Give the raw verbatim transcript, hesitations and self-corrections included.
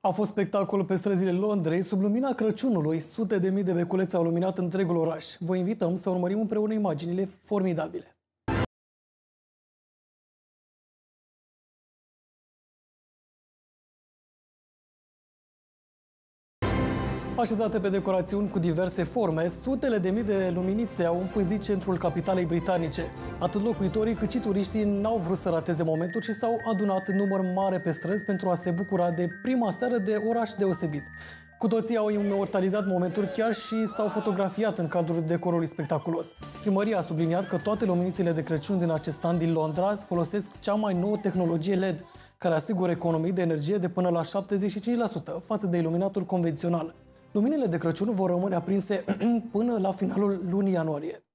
A fost spectacol pe străzile Londrei, sub lumina Crăciunului. Sute de mii de beculețe au luminat întregul oraș. Vă invităm să urmărim împreună imaginile formidabile. Așezate pe decorațiuni cu diverse forme, sutele de mii de luminițe au împânzit centrul capitalei britanice. Atât locuitorii cât și turiștii n-au vrut să rateze momentul și s-au adunat în număr mare pe străzi pentru a se bucura de prima seară de oraș deosebit. Cu toții au imortalizat momentul chiar și s-au fotografiat în cadrul decorului spectaculos. Primăria a subliniat că toate luminițele de Crăciun din acest an din Londra folosesc cea mai nouă tehnologie L E D, care asigură economii de energie de până la șaptezeci și cinci la sută față de iluminatul convențional. Luminile de Crăciun vor rămâne aprinse până la finalul lunii ianuarie.